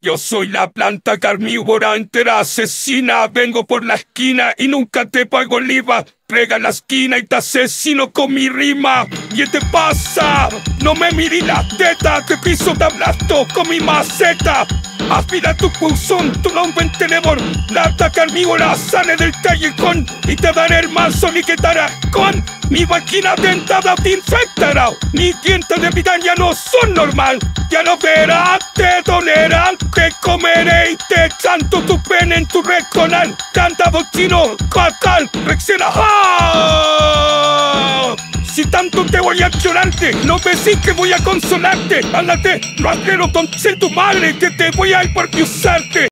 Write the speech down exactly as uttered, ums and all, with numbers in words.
Yo soy la planta carnívora entera asesina. Vengo por la esquina y nunca te pago el IVA. Pega la esquina y te asesino con mi rima. ¿Qué te pasa? No me mires la teta, te piso te aplasto con mi maceta. Aspira tu pulsón, tu nombre en tenedor. Planta carnívora sale del callejón y te daré el manso ni que tarascón. Mi vagina dentada te infectará. Mis dientes de piraña no son normal. Ya lo verás, te dolerá. Te comeré y te chanto tu pene en tu rectonal. Canta bochino, cacal, reacciona. ¡Ah! Si tanto te voy a llorarte, no decís que voy a consolarte. Ándate, rasguero, conche tu madre, que te voy a ir por usarte.